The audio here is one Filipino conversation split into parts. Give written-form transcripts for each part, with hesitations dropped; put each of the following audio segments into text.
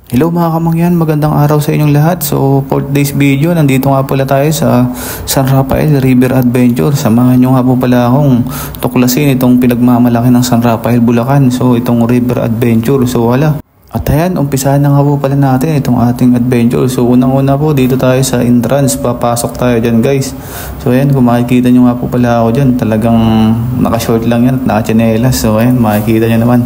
Hello mga kamangyan, magandang araw sa inyong lahat. So for today's video, nandito nga pala tayo sa San Rafael River Adventure. Samahan nyo nga po pala akong tuklasin itong pinagmamalaki ng San Rafael, Bulacan. So itong River Adventure, so wala. At ayan, umpisahan na nga po pala natin itong ating adventure. So unang-una po, dito tayo sa entrance, papasok tayo dyan guys. So ayan, kung makikita nyo nga po pala ako dyan, talagang naka-short lang yan at naka-chanelas. So ayan, makikita nyo naman.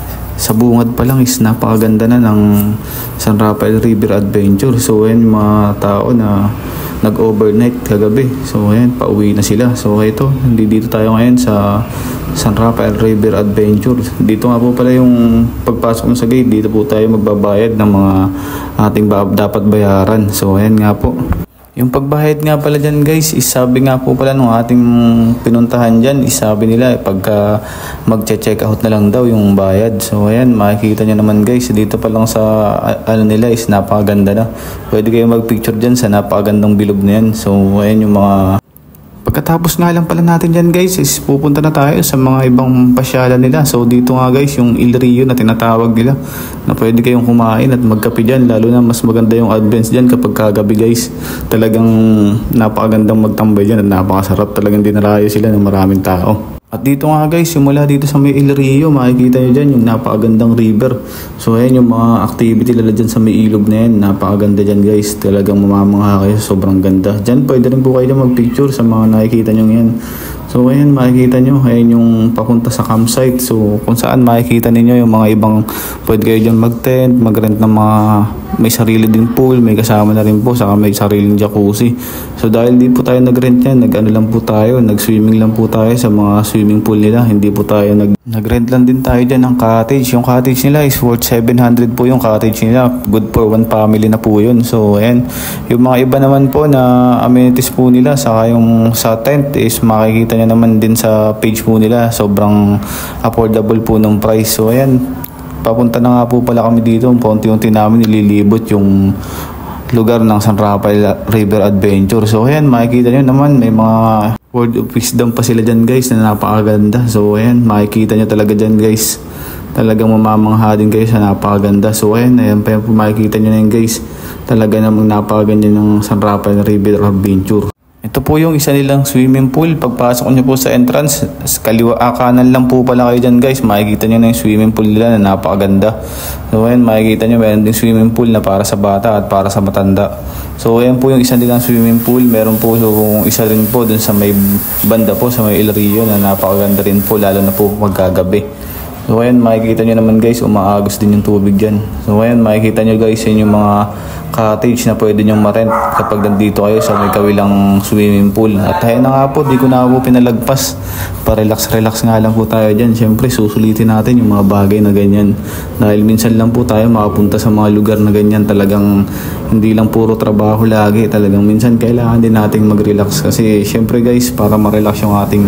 Sa bungad pa lang is napakaganda na ng San Rafael River Adventure. So ayan, yung mga tao na nag-overnight kagabi. So ayan, pauwi na sila. So ito, dito tayo ngayon sa San Rafael River Adventure. Dito nga po pala yung pagpasok mo sa gate. Dito po tayo magbabayad ng mga ating dapat bayaran. So ayan nga po. Yung pagbayad nga pala dyan guys, isabi nga po pala nung ating pinuntahan dyan, isabi nila pagka mag-check out na lang daw yung bayad. So ayan, makikita nyo naman guys, dito pa lang sa ano nila is napakaganda na. Pwede kayo mag-picture dyan sa napakagandang bilog na yan. So ayan yung mga... Pagkatapos nga lang pala natin dyan guys is pupunta na tayo sa mga ibang pasyalan nila. So dito nga guys yung El Rio na tinatawag nila na pwede kayong kumain at magkape dyan. Lalo na mas maganda yung advance dyan kapag kagabi guys. Talagang napakagandang magtambay dyan at napakasarap. Talagang dinarayo sila ng maraming tao. At dito nga guys, simula dito sa may El Rio, makikita nyo dyan yung napakagandang river. So ayan yung mga activity nila dyan sa may ilog na yan. Napakaganda dyan guys. Talagang mamamangha kayo, sobrang ganda. Dyan pwede rin po kayo mag-picture sa mga nakikita nyo yan. So ayan, makikita nyo, ayan yung papunta sa campsite. So kung saan makikita ninyo yung mga ibang pwede kayo dyan mag-tent, mag-rent ng mga may sarili din pool, may kasama na rin po, saka may sariling jacuzzi. So dahil di po tayo nag-rent yan, nag-ano lang po tayo, nag-swimming lang po tayo sa mga swimming pool nila. Hindi po tayo nag-rent lang din tayo dyan ng cottage. Yung cottage nila is worth 700 po yung cottage nila. Good for one family na po yun. So ayan, yung mga iba naman po na amenities po nila, saka yung sa tent is makikita nyo naman din sa page po nila. Sobrang affordable po ng price. So ayan, papunta na nga po pala kami dito. Unti-unti namin nililibot yung lugar ng San Rafael River Adventure. So ayan, makikita nyo naman may mga word of wisdom pa sila dyan guys na napakaganda. So ayan, makikita nyo talaga dyan guys. Talagang mamamangha din kayo sa napakaganda. So ayan pa yung makikita nyo na yun guys. Talaga namang napakaganda ng San Rafael River Adventure. Ito po yung isa nilang swimming pool. Pagpasok nyo po sa entrance, kaliwa kanan lang po pala kayo dyan guys. Makikita nyo na yung swimming pool nila na napakaganda. So ayan, makikita nyo meron din swimming pool na para sa bata at para sa matanda. So ayan po yung isa nilang swimming pool. Meron po yung isa rin po dun sa may banda po, sa may El Rio na napakaganda rin po, lalo na po magkagabi. So ayan, makikita nyo naman guys, umaagos din yung tubig dyan. So ayan, makikita nyo guys, yun yung mga cottage na pwede nyo ma-rent kapag nandito kayo sa may kawilang swimming pool. At ayun na nga po, di ko na po pinalagpas. Pa-relax-relax nga lang po tayo dyan. Siyempre, susulitin natin yung mga bagay na ganyan. Dahil minsan lang po tayo makapunta sa mga lugar na ganyan. Talagang hindi lang puro trabaho lagi. Talagang minsan kailangan din nating mag-relax. Kasi siyempre guys, para ma-relax yung ating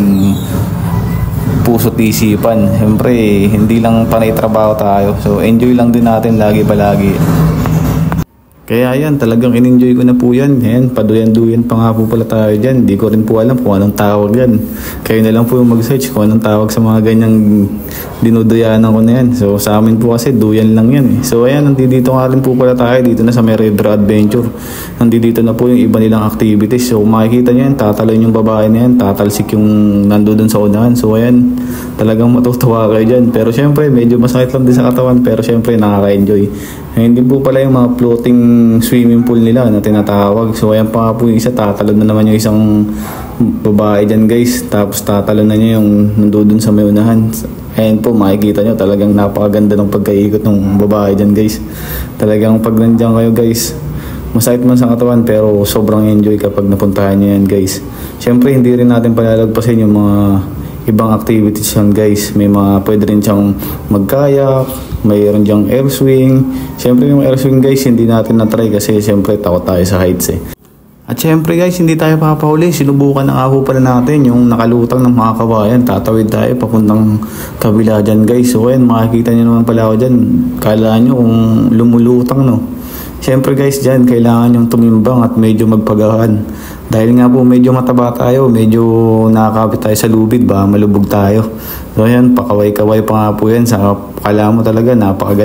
puso't isipan. Siyempre, hindi lang panay trabaho tayo. So, enjoy lang din natin lagi palagi. Kaya yan, talagang in-enjoy ko na po yan. Ayan, paduyan-duyan pa nga po pala tayo dyan. Di ko rin po alam kung anong tawag yan. Kayo na lang po yung mag-search kung anong tawag sa mga ganyang dinuduyanan ko na yan. So sa amin po kasi duyan lang yan eh. So ayan, nandito nga rin po pala tayo dito na sa may River Adventure. Nandito na po yung iba nilang activities. So makikita nyo yan, tatalon yung babae na yan, tatalsik yung nandoon sa unahan. So ayan, talagang matutuwa kayo dyan. Pero syempre, medyo masakit lang din sa katawan. Pero syempre, nakaka-enjoy. Hindi po pala yung mga floating swimming pool nila na tinatawag. So ayan pa nga po yung isa, tatalon na naman yung isang babae dyan guys. Tapos tatalon na niya yung nandun sa may unahan. Ayan po, makikita nyo talagang napakaganda ng pagkaikot ng babae dyan guys. Talagang pag nandiyan kayo guys, masakit man sa katawan pero sobrang enjoy kapag napuntahan nyo yan guys. Siyempre hindi rin natin palalagpasin yung mga ibang activities yan guys. May mga pwede rin siyang magkayak, mayroon diyang air swing. Siyempre yung air swing guys, hindi natin na-try kasi siyempre takot tayo sa heights eh. At siyempre guys, hindi tayo papahuli. Sinubukan na nga po pala natin yung nakalutang ng mga kawayan. Tatawid tayo papuntang kabila dyan guys. So ayan, makikita nyo naman pala ako dyan. Kala nyo kung lumulutang no. Siyempre guys, dyan kailangan yung tumimbang at medyo magpagahan. Dahil nga po medyo mataba tayo, medyo nakakapit tayo sa lubid ba, malubog tayo. So ayan, pakaway-kaway pa nga po yan. Sa kala mo talaga, napakagaling.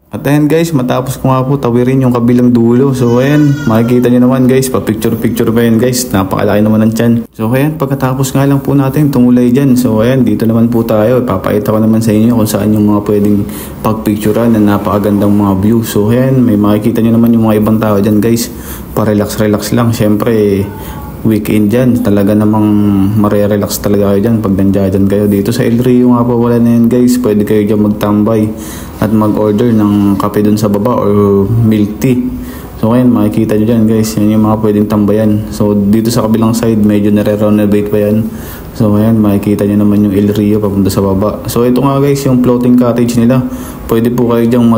At ayan guys, matapos ko nga po tawirin yung kabilang dulo. So ayan, makikita nyo naman guys, pa-picture-picture pa yan guys. Napakalaki naman ng tiyan. So ayan, pagkatapos nga lang po natin tumulay dyan. So ayan, dito naman po tayo. Ipapakita ko naman sa inyo kung saan yung mga pwedeng pagpicturean na napakagandang mga view. So ayan, may makikita nyo naman yung mga ibang tao dyan guys. Pa-relax-relax lang. Siyempre, weekend dyan, talaga namang marerelax talaga kayo dyan pag nandiyan kayo. Dito sa El Rio nga po wala na yan guys, pwede kayo dyan magtambay at mag-order ng kape dun sa baba or milk tea. So ngayon makikita nyo dyan guys, yan yung mga pwedeng tambayan. So dito sa kabilang side medyo nare-renovate pa yan. So ayan, makikita nyo naman yung El Rio papunta sa baba. So ito nga guys, yung floating cottage nila. Pwede po kayo dyan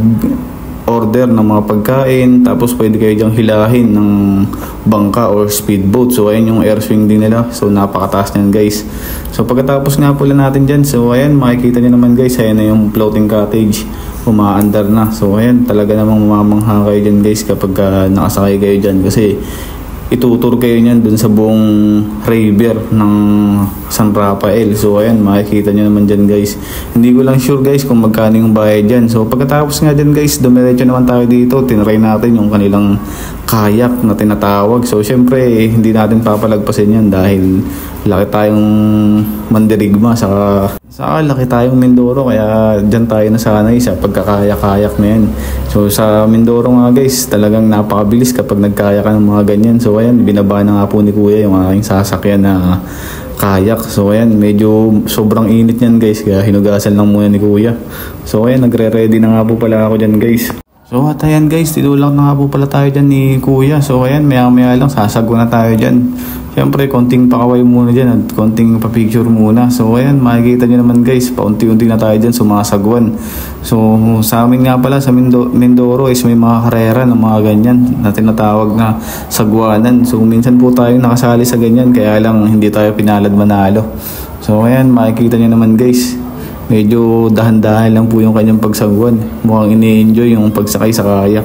order ng mga pagkain, tapos pwede kayo dyang hilahin ng bangka or speedboat. So ayan yung air swing din nila, so napakataas niyan guys. So pagkatapos nga pula natin dyan, so ayan makikita nyo naman guys, ayan na yung floating cottage, umaandar na. So ayan, talaga namang mamamangha kayo dyan guys kapag nakasakay kayo dyan, kasi itutur kayo niyan dun sa buong river ng San Rafael. So ayan, makikita nyo naman dyan guys. Hindi ko lang sure guys kung magkano yung bayad dyan. So pagkatapos nga dyan guys, dumiretso naman tayo dito. Tinry natin yung kanilang kayak na tinatawag. So syempre hindi natin papalagpasin yan dahil laki tayong mandirigma, saka laki tayong Mindoro, kaya dyan tayo nasanay sa pagkakayak-kayak na yan. So sa Mindoro nga guys, talagang napakabilis kapag nagkayak ka ng mga ganyan. So ayan, binaba na nga po ni Kuya yung aking sasakyan na kayak. So ayan, medyo sobrang init yan guys, kaya hinugasan lang muna ni Kuya. So ayan, nagre-ready na nga po pala ako dyan guys. So at ayan guys, tinulak na nga po pala tayo dyan ni Kuya. So ayan, maya lang sasagwa na tayo dyan. Siyempre, konting pakaway muna dyan at konting papicture muna. So ayan, makikita nyo naman guys, paunti-unti na tayo dyan sumasagwan. So sa amin nga pala sa Mindoro is may mga karera ng mga ganyan na tinatawag na sagwanan. So minsan po tayo nakasali sa ganyan, kaya lang hindi tayo pinalad manalo. So ayan, makikita nyo naman guys, medyo dahan-dahan lang po yung kanyang pagsagwan. Mukhang ini-enjoy yung pagsakay sa kayak.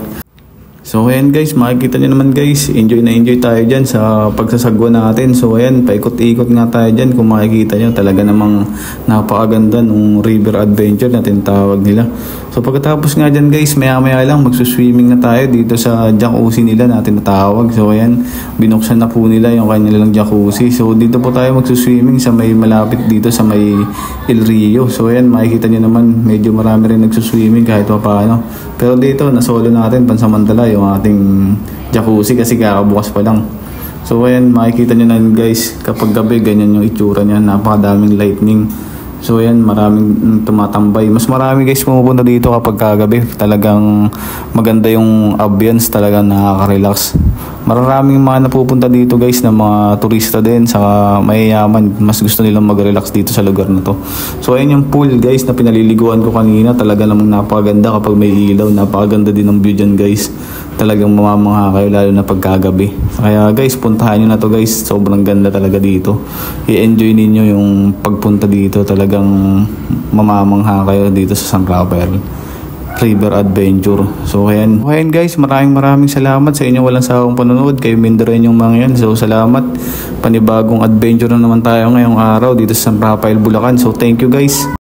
So ayan guys, makikita nyo naman guys, enjoy na enjoy tayo dyan sa pagsasagwa natin. So ayan, paikot-ikot nga tayo dyan. Kung makikita nyo, talaga namang napakaganda ng river adventure na tinatawag nila. So pagkatapos nga dyan guys, maya lang magsuswimming na tayo dito sa jacuzzi nila na tinatawag. So ayan, binuksan na po nila yung kanilang jacuzzi. So dito po tayo magsuswimming sa may malapit dito sa may El Rio. So ayan, makikita nyo naman, medyo marami rin nagsuswimming kahit paano. Pero dito, nasolo natin pansamantala yung ating jacuzzi kasi kakabukas pa lang. So ayan, makikita nyo na guys, kapag gabi ganyan yung itsura niya, napakadaming lightning. So ayan, maraming tumatambay. Mas marami guys pumupunta dito kapag kagabi. Talagang maganda yung ambience, talagang nakaka-relax. Maraming mga napupunta dito guys na mga turista din, saka mayayaman. Mas gusto nilang mag-relax dito sa lugar na to. So ayan yung pool guys na pinaliliguan ko kanina. Talaga namang napakaganda kapag may ilaw. Napakaganda din ng view dyan guys. Talagang mamamangha kayo lalo na pagkagabi. Kaya guys, puntahan nyo na to guys. Sobrang ganda talaga dito. I-enjoy ninyo yung pagpunta dito. Talagang mamamangha kayo dito sa San Rafael River Adventure. So ayan guys, maraming salamat sa inyo walang sawang panonood. Kayo mindarin yung mga yan. So salamat. Panibagong adventure na naman tayo ngayong araw dito sa San Rafael, Bulacan. So thank you guys.